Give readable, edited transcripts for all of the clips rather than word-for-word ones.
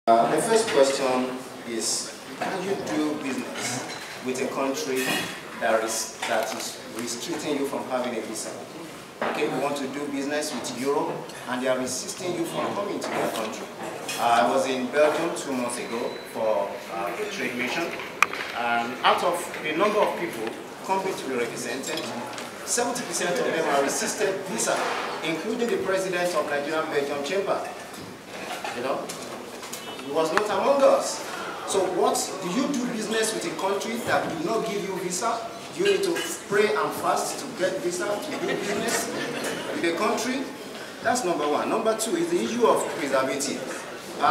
The first question is, can you do business with a country that is restricting you from having a visa? Okay, we want to do business with Europe and they are resisting you from coming to their country. I was in Belgium 2 months ago for a trade mission, and out of a number of people coming to be represented, 70% of them are resisted visa, including the president of Nigerian Belgium Chamber. You know, he was not among us. So what, do you do business with a country that will not give you visa? Do you need to pray and fast to get visa to do business with a country? That's number one. Number two is the issue of preservative.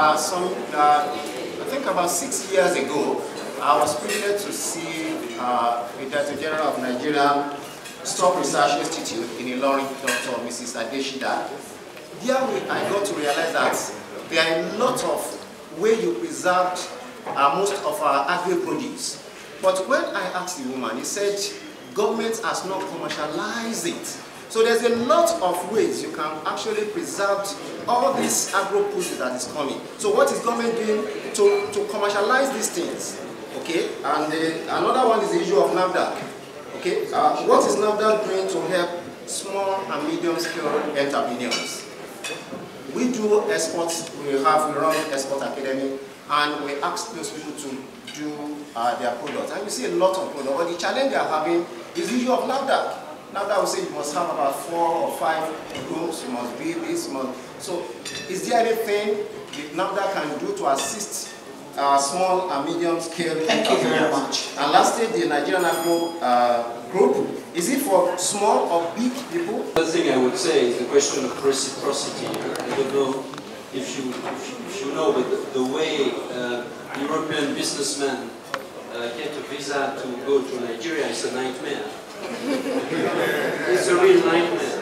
I think about 6 years ago, I was privileged to see the Director General of Nigerian Stock Research Institute in Ilorin, Dr. Mrs. Adeshida. There I got to realize that there are a lot of ways you preserved most of our agri-produce. But when I asked the woman, he said, government has not commercialized it. So there's a lot of ways you can actually preserve all this agro-produce that is coming. So what is government doing to commercialize these things? Okay, and another one is the issue of NAFDAC. Okay, what is NAFDAC doing to help small and medium-scale entrepreneurs? We do exports, we run export academy, and we ask those people to do their products. And you see a lot of products, but the challenge they are having is the issue of NAFDAC. NAFDAC will say you must have about 4 or 5 rooms, you must be this, so is there anything NAFDAC can do to assist small and medium scale? Thank you very much. And lastly, the Nigerian Agro Group, is it for small or big people? The thing I would say is the question of reciprocity. I don't know if you know, but the way European businessmen get a visa to go to Nigeria is a nightmare. It's a real nightmare.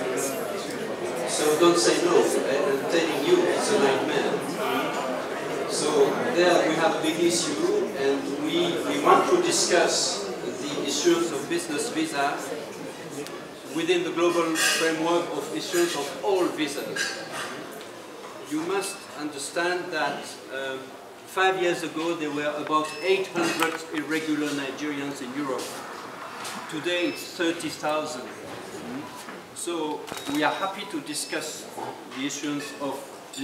So don't say no. I'm telling you, it's a nightmare. So there we have a big issue, and we want to discuss the issues of business visas within the global framework of issuance of all visas. You must understand that 5 years ago there were about 800 irregular Nigerians in Europe. Today it's 30,000. So we are happy to discuss the issuance of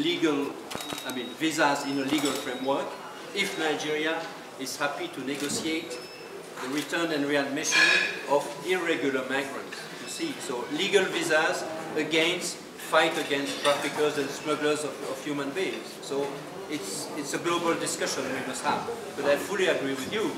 visas in a legal framework if Nigeria is happy to negotiate the return and readmission of irregular migrants. You see, so legal visas fight against traffickers and smugglers of human beings. So it's a global discussion we must have. But I fully agree with you.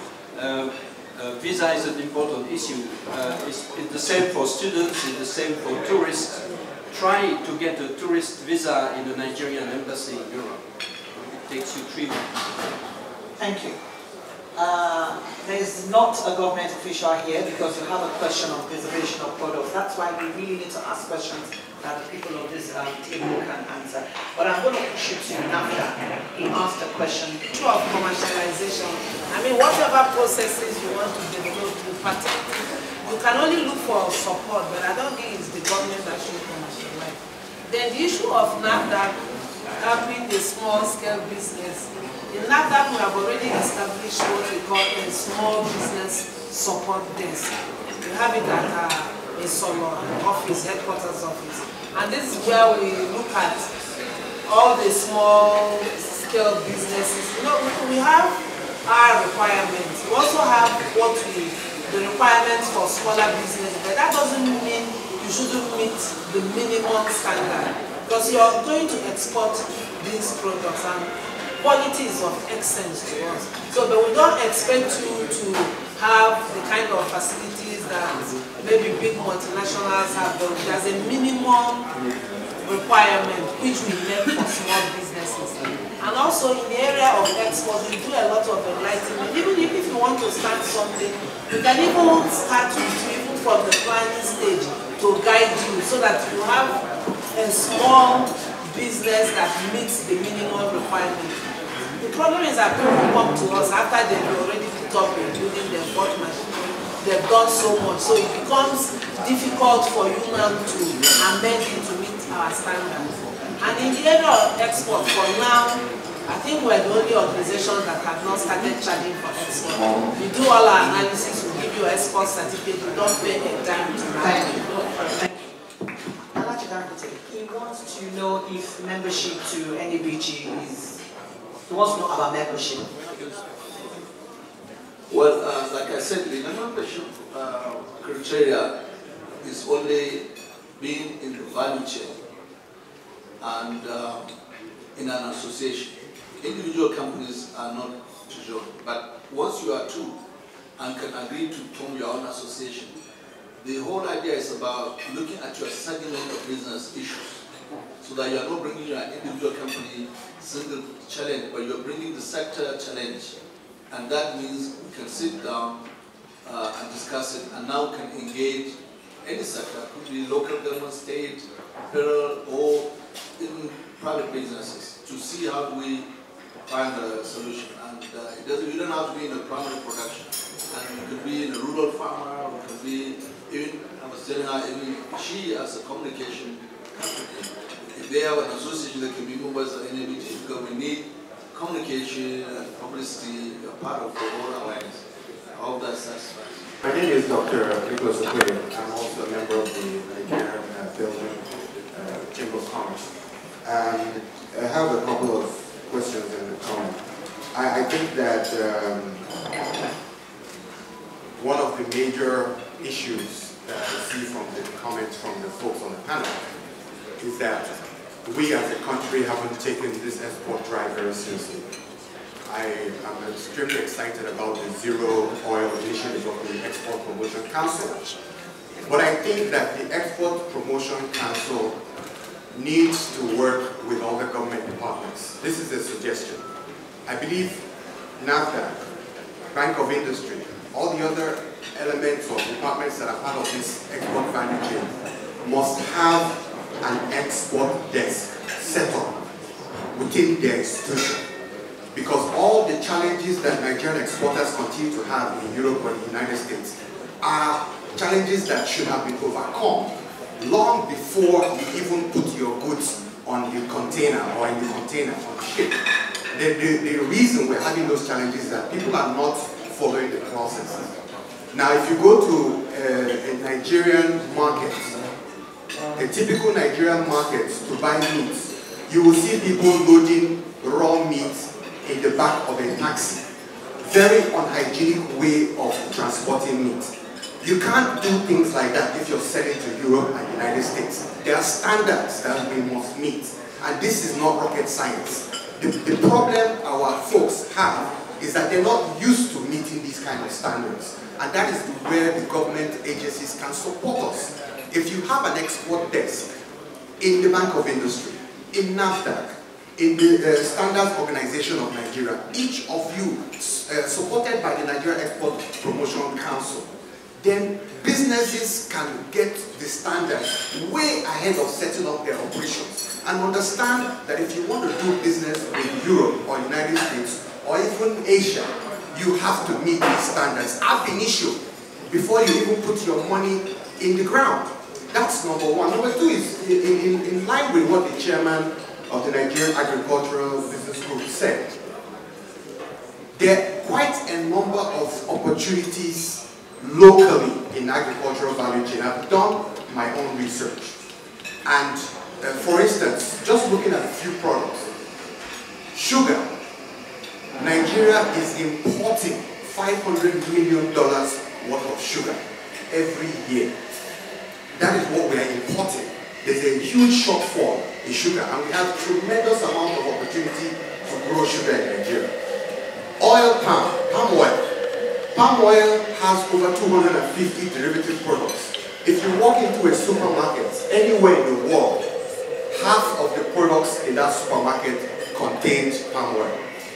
Visa is an important issue. It's the same for students, it's the same for tourists. Try to get a tourist visa in the Nigerian embassy in Europe. It takes you 3 months. Thank you. There's not a government official here because you have a question on preservation of products. That's why we really need to ask questions that the people of this table can answer. But I'm going to push you to NAFDAC. He asked a question. Issue of commercialization. I mean, whatever processes you want to develop, you can only look for support, but I don't think it's the government that should commercialize. Then the issue of NAFDAC helping the small-scale business. In NAFDAC, we have already established what we call a small business support desk. We have it at a solo office, headquarters office. And this is where we look at all the small-scale businesses. You know, we have our requirements. We also have the requirements for smaller business, but that doesn't mean you shouldn't meet the minimum standard. Because you are going to export these products and quality is of essence to us. So, but we don't expect you to have the kind of facilities that maybe big multinationals have, but there's a minimum requirement which we make for small businesses. And also in the area of export, we do a lot of enlightenment. Even if you want to start something, you can even start with you, even from the planning stage, to guide you so that you have a small business that meets the minimum requirement. The problem is that people come to us after they've already put up a building, they've bought machinery, they've done so much. So it becomes difficult for you now to amend it to meet our standards. And in the area of export, for now, think we're the only organization that have not started charging for export. We do all our analysis, we give you an export certificate, we don't pay a dime to Thank you. He wants to know if membership to NABG is, he wants to know about membership. Well, like I said, the membership criteria is only being in the value chain and in an association. Individual companies are not to join, but once you are two and can agree to form your own association, the whole idea is about looking at your segment of business issues so that you are not bringing your individual company single challenge, but you're bringing the sector challenge. And that means we can sit down and discuss it, and now can engage any sector, could be local government, state, federal, or even private businesses, to see how we find a solution. And you don't have to be in a primary production. And you could be in a rural farmer, you could be even, I was telling her, even she as a communication company, if they have an association that can be members of NABG, because we need communication and publicity are part of the whole awareness. I hope that satisfies. My name is Dr. Nicholas Okoye. I'm also a member of the Nigerian Belgian Chamber of Commerce. And I have a couple of questions and comments. I think that one of the major issues that I see from the comments from the folks on the panel is that we as a country haven't taken this export drive very seriously. I am extremely excited about the Zero Oil initiative of the Export Promotion Council. But I think that the Export Promotion Council needs to work with all the government departments. This is a suggestion. I believe NAFDAC, Bank of Industry, all the other elements or departments that are part of this export value chain must have an export desk set up within their institution. Because all the challenges that Nigerian exporters continue to have in Europe or the United States are challenges that should have been overcome long before you even put your goods on the container or in the container on the ship. The reason we're having those challenges is that people are not following the process. Now, if you go to a Nigerian market, a typical Nigerian market to buy meat, you will see people loading raw meat in the back of a taxi. Very unhygienic way of transporting meat. You can't do things like that if you're selling to Europe and the United States. There are standards that we must meet, and this is not rocket science. The problem our folks have is that they're not used to meeting these kind of standards, and that is where the government agencies can support us. If you have an export desk in the Bank of Industry, in NAFDAC, in the Standards Organization of Nigeria, each of you supported by the Nigeria Export Promotion Council, then businesses can get the standards way ahead of setting up their operations and understand that if you want to do business with Europe or United States or even Asia, you have to meet these standards ab initio before you even put your money in the ground. That's number one. Number two is in line with what the chairman of the Nigerian Agricultural Business Group said. There are quite a number of opportunities locally in agricultural value chain. I've done my own research. And for instance, just looking at a few products, sugar. Nigeria is importing $500 million worth of sugar every year. That is what we are importing. There's a huge shortfall in sugar, and we have tremendous amount of opportunity to grow sugar in Nigeria. Palm oil. Palm oil has over 250 derivative products. If you walk into a supermarket anywhere in the world, half of the products in that supermarket contains palm oil.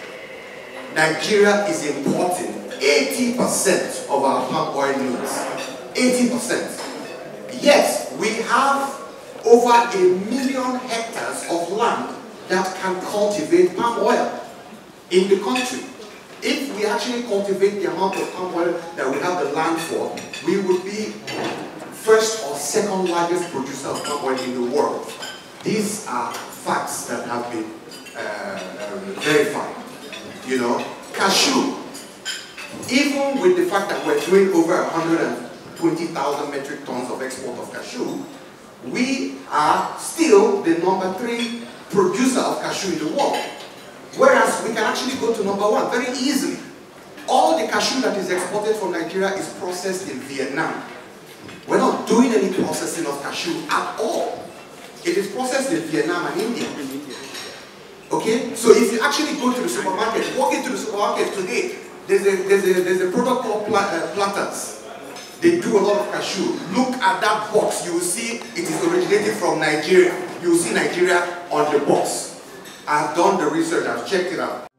Nigeria is importing 80% of our palm oil needs. 80%. Yet, we have over 1 million hectares of land that can cultivate palm oil in the country. If we actually cultivate the amount of palm oil that we have the land for, we would be first or second largest producer of palm oil in the world. These are facts that have been verified. You know, cashew, even with the fact that we're doing over 120,000 metric tons of export of cashew, we are still the #3 producer of cashew in the world. Whereas we can actually go to #1 very easily. All the cashew that is exported from Nigeria is processed in Vietnam. We're not doing any processing of cashew at all. It is processed in Vietnam and India. Okay? So if you actually go to the supermarket, walk into the supermarket today, there's a product called platters. They do a lot of cashew. Look at that box. You will see it is originated from Nigeria. You will see Nigeria on the box. I've done the research. I've checked it out.